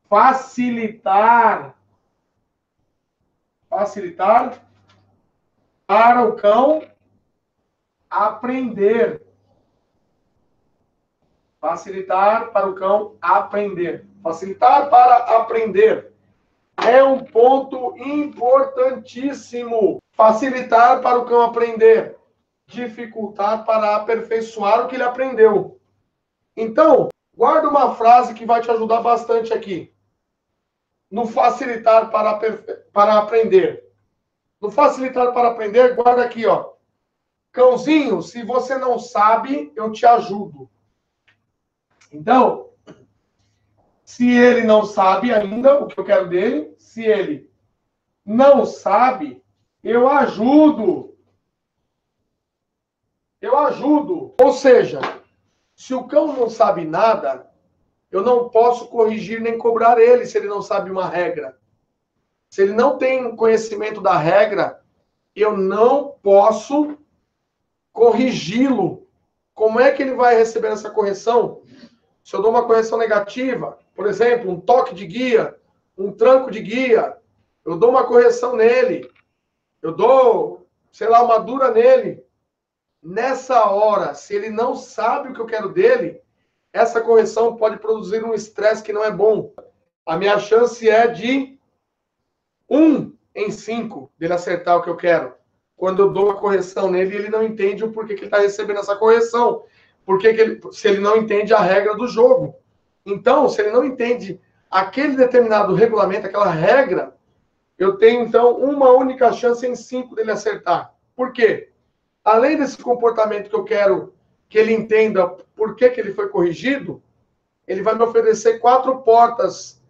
Facilitar para o cão aprender. Facilitar para o cão aprender. Facilitar para aprender. É um ponto importantíssimo. Facilitar para o cão aprender. Dificultar para aperfeiçoar o que ele aprendeu. Então, guarda uma frase que vai te ajudar bastante aqui. No facilitar para aprender. No facilitar para aprender, guarda aqui, ó. Cãozinho, se você não sabe, eu te ajudo. Então, se ele não sabe ainda o que eu quero dele, se ele não sabe, eu ajudo. Eu ajudo. Ou seja, se o cão não sabe nada, eu não posso corrigir nem cobrar ele se ele não sabe uma regra. Se ele não tem conhecimento da regra, eu não posso corrigi-lo. Como é que ele vai receber essa correção? Se eu dou uma correção negativa, por exemplo, um toque de guia, um tranco de guia, eu dou uma correção nele, eu dou, sei lá, uma dura nele. Nessa hora, se ele não sabe o que eu quero dele, essa correção pode produzir um estresse que não é bom. A minha chance é de 1 em 5 dele acertar o que eu quero. Quando eu dou uma correção nele, ele não entende o porquê que ele está recebendo essa correção. Se ele não entende a regra do jogo. Então, se ele não entende aquele determinado regulamento, aquela regra, eu tenho, então, uma única chance em 5 dele acertar. Por quê? Além desse comportamento que eu quero que ele entenda por que ele foi corrigido, ele vai me oferecer 4 portas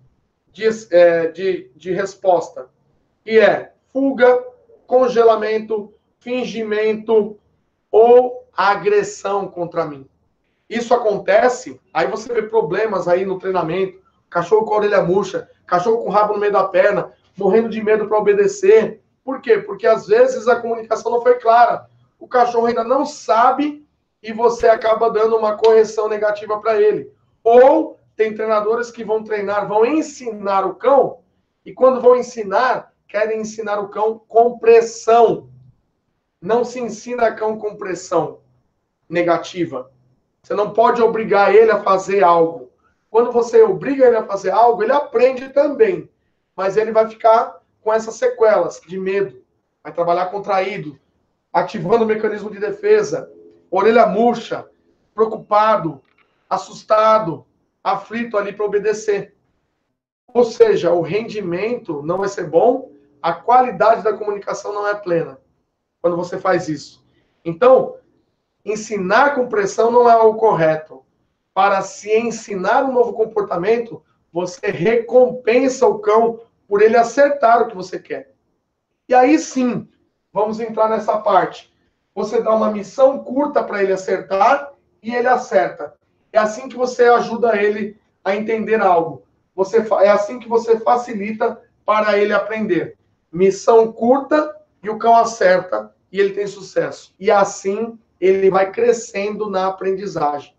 de resposta, que é fuga, congelamento, fingimento ou agressão contra mim. Isso acontece, aí você vê problemas aí no treinamento, cachorro com a orelha murcha, cachorro com o rabo no meio da perna, morrendo de medo para obedecer. Por quê? Porque às vezes a comunicação não foi clara. O cachorro ainda não sabe e você acaba dando uma correção negativa para ele. Ou tem treinadores que vão treinar, vão ensinar o cão, e quando vão ensinar, querem ensinar o cão com pressão. Não se ensina cão com pressão negativa. Você não pode obrigar ele a fazer algo. Quando você obriga ele a fazer algo, ele aprende também. Mas ele vai ficar com essas sequelas de medo. Vai trabalhar contraído, ativando o mecanismo de defesa, orelha murcha, preocupado, assustado, aflito ali para obedecer. Ou seja, o rendimento não vai ser bom, a qualidade da comunicação não é plena quando você faz isso. Então, ensinar com pressão não é o correto. Para se ensinar um novo comportamento, você recompensa o cão por ele acertar o que você quer. E aí sim, vamos entrar nessa parte. Você dá uma missão curta para ele acertar e ele acerta. É assim que você ajuda ele a entender algo. É assim que você facilita para ele aprender. Missão curta e o cão acerta e ele tem sucesso. E assim ele vai crescendo na aprendizagem.